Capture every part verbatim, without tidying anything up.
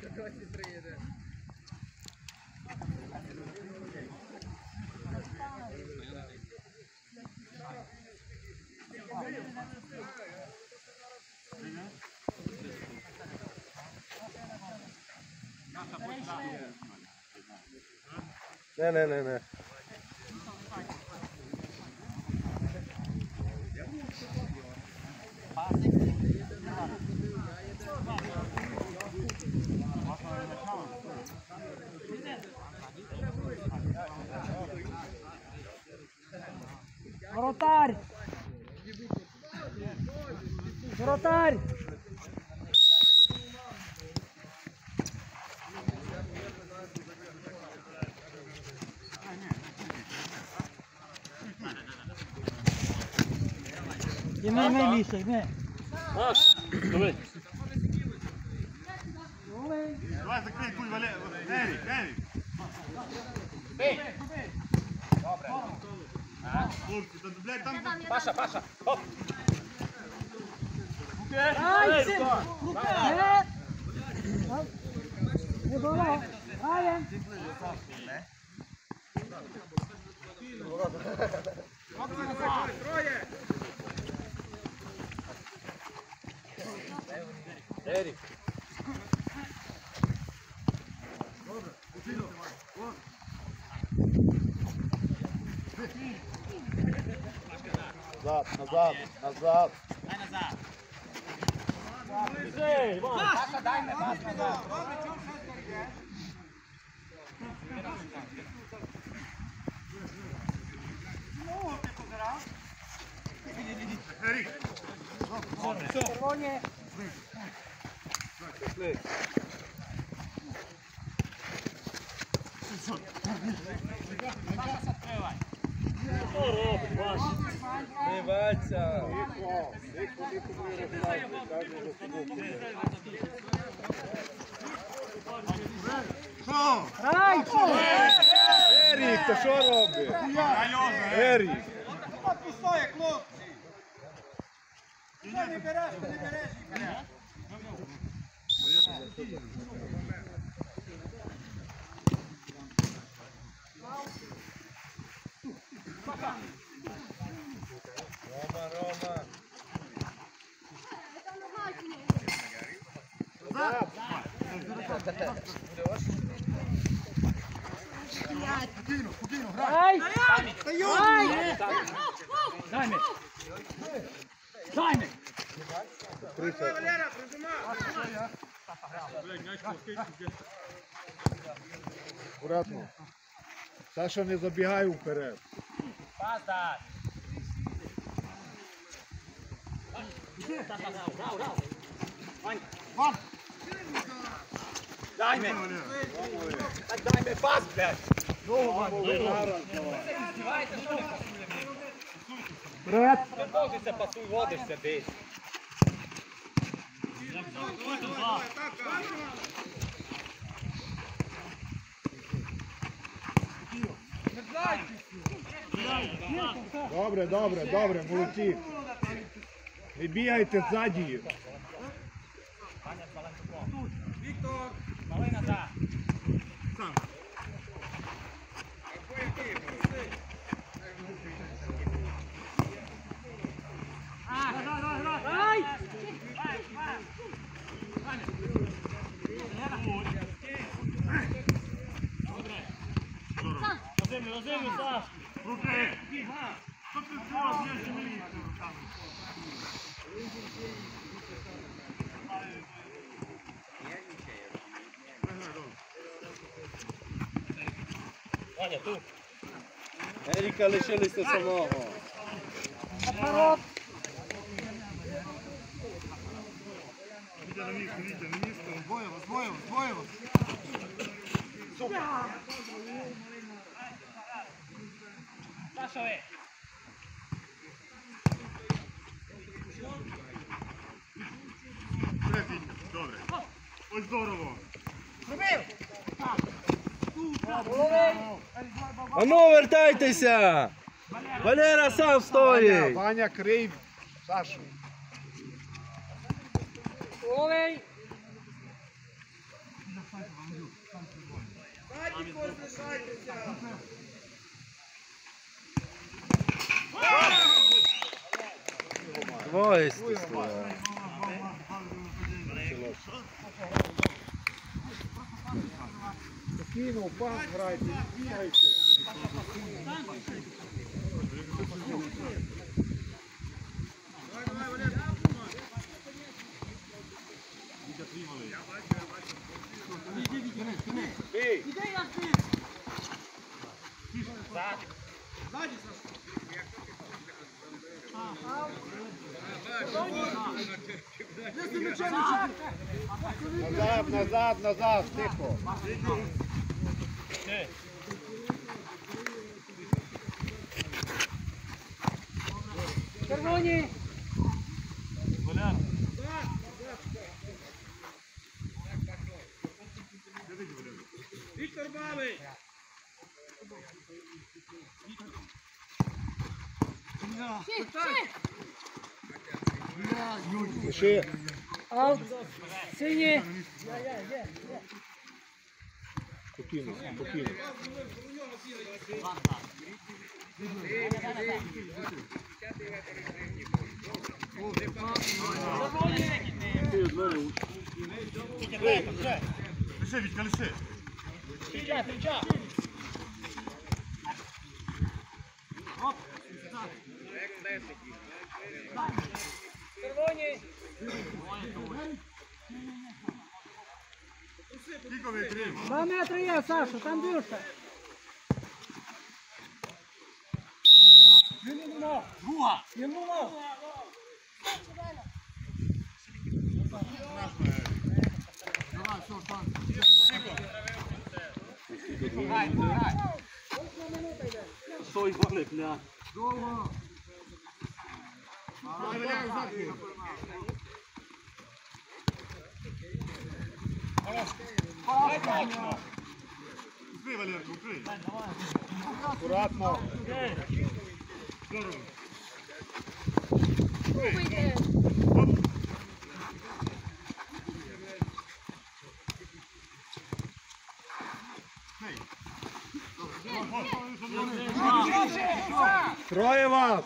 Не, не, не, не. Воротарь! Воротарь! Йми, йми, Міша, йми. Добре. Давай закрий куль, Валерій. Ерік, Ерік. Бей! Добре. Хлопці, та, блядь, там... Паша, Паша. Хоп. Ай, син! Не! Не було. Ай, Ерік. Назад, назад, назад. Дай назад. Паша, дай мне пас назад. Ерік. червоні. Не баться. Що? Грай! Ерік, ти що робиш? Ерік. Пустое, хлопці. Ти не береш, ти не береш. Рома, Рома. Спокійно, спокійно, грай. Ай! Ай! Дай мне. Дай мне. Валера, прижимай. Аккуратно. Саша, не забігай вперед. Пас дай. Саша, рау, рау, рау. Вань. Ван. Дай мне. Дай мне пас, блядь. Вперед! Ти довгися, пасуй, водишся десь. Добре, добре, добре, молодці. Не бігайте ззаді. Віктор. Малий назад. Сам. Ай! На землю, на землю, Саш. Руки. Що ти зробив? Є ж міліцію руками. Ваня, тут. Еріка лишилися самого. Наперед! Вітя на місце, Вітя на місце. Двоє вас, двоє вас, двоє вас. Саша, ви. Вперед, Вітя. Добре. Ось здорово. А ну, вертайтеся! Валера сам стоїть! Ваня, крий Сашу. Олей! Двоє стояли. Кинув, пас грайте, бігайте. Бій! Назад, назад, назад, тихо. Червоні. Віктор Бабий! Пиши. Аут. Сині. Спокійно, спокійно. Лише, Вітька, лише. Крича, крича! Червоні. Кілько витрів. Два метри є, Саша, там більше. Друга! Йому. Давай, все, стань. Стой, Валик, ля! Довго. Валяй, захід. Укрий, Валерко, укрий. Акуратно. Здорово. Троє вас.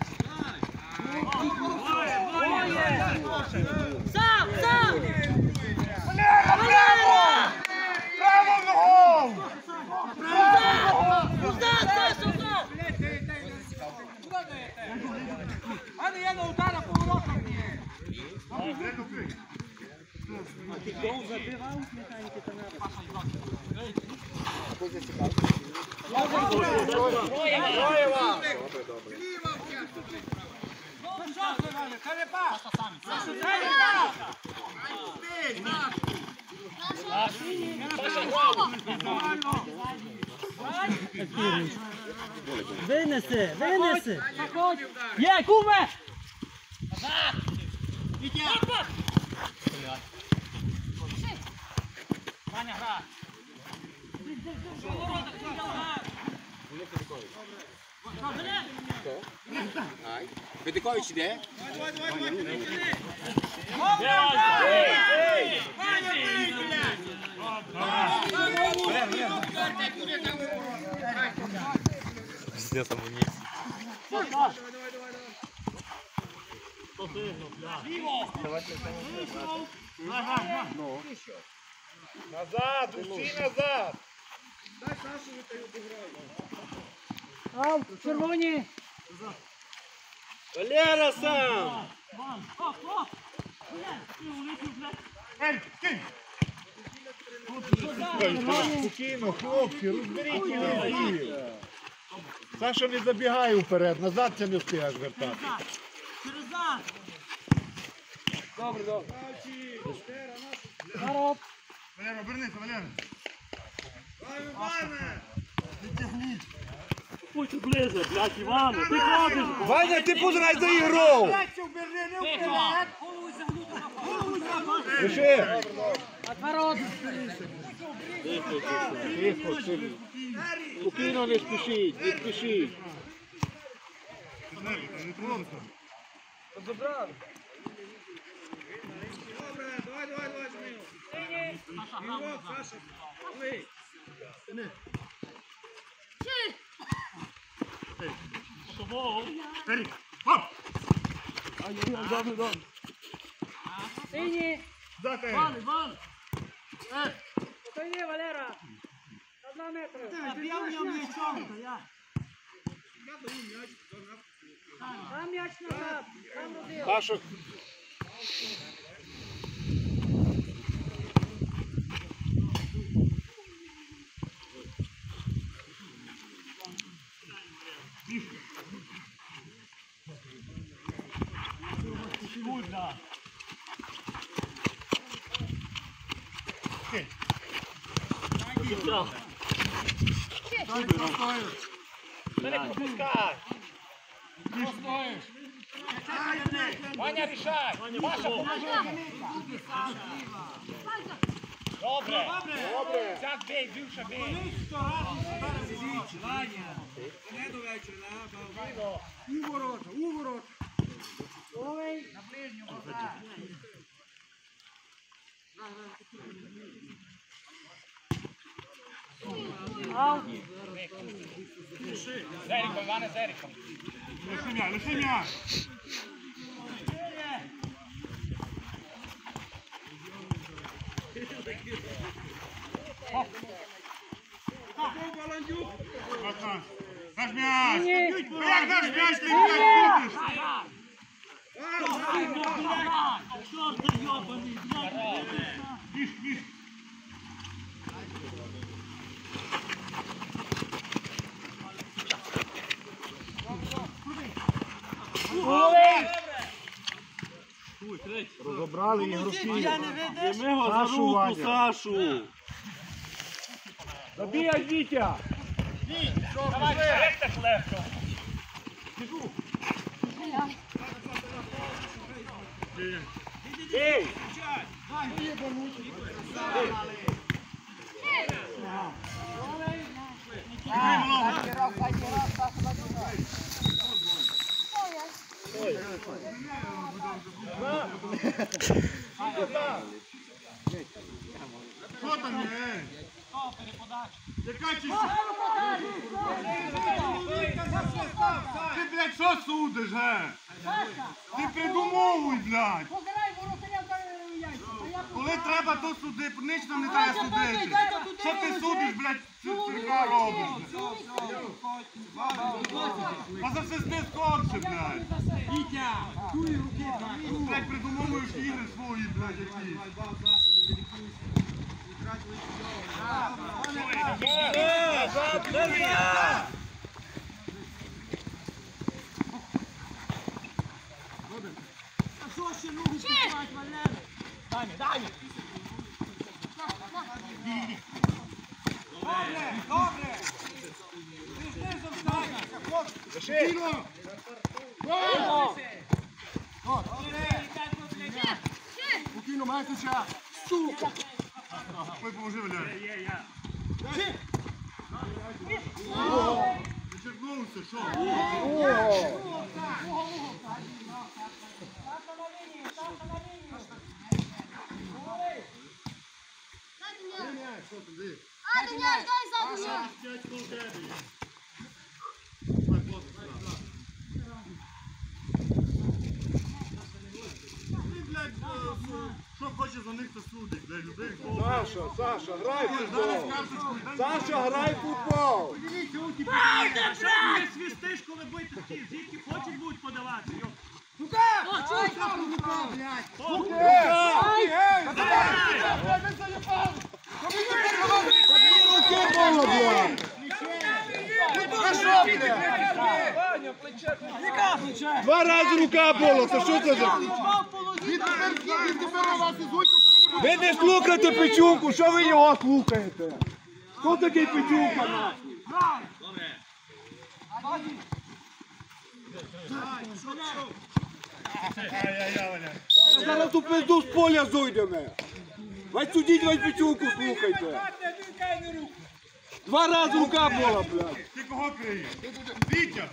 Сам, сам. Право ногом! Удар, Саша, удар. Ану, я на удара поворотом. Валерко, укрий. Троє вас. Винеси, винеси. Є, куме. Ваня, гра! Бедикович іде? Назад, усі назад. Аут, червоні. Валера сам. Ей, кинь. Спокійно, хлопці, розберіть їх. Саша не забігає вперед, назад це не встигаєш вертати. Народ. Валера, обернися, Валера. Відтягніть. Будь ближе, блядь, Івану, ти ходиш! Ваня, ти позирай за ігру! Пиши! Народ. Тихо, тихо. Спокійно не спішіть, не спішіть. Не проводиться. Того. Ерік, оп! Ай-яй-яй, добре, добре. Синій. Дати. Іван, Іван. Спокійні, Валера. На два метри. Там м'яч назад. Там родив. Саша, Кульда. Все. не пропускай. Ваня, рішай. Маша, поможи. Добре. Добре. Цяк бей, бивша бей. З Еріком, Іване, з Еріком. Лиши м'яч, лиши м'яч. Пацан, наш м'яч. Ну як наш м'яч, ти м'яч будеш? Чорт ти йобаний, блядь. Міш, міш. Розібрали ігроки. Ми його за Сашу, руку, Ваня. Сашу. Забігай, Вітя. Давай, як так легко. Ей! Що там є? Яка чиста? Ти, блядь, що судиш, ге? Ти придумовуй, блядь. Коли треба, то суди, ніч нам не треба судити. Що ти судиш, блядь, цирка робиш? А за все ти скорше, блядь. Блядь, придумовуєш ігри свої, блядь, які. Спокійно, Майкуча. Сука. Ой, поможи, Валерій. Зачеркнувся, що? А, Даняш, дай задню! Що хоче за них, то судить, блядь, любий кого. Саша, Саша, грай в Дай футбол. карточку, дай Саша, грай в футбол. Ти свистиш, коли будете такі, звідки хочуть будуть подавати. Руки було, блядь. Два рази рука була, це що це за... Ви не слухайте Печунку, що ви його слухаєте? Хто такий Печунка? Зараз ту пизду з поля зойдемо. Вась судіть, вась Печунку слухайте. Два рази рука була, блядь. Ти кого криєш? Вітя!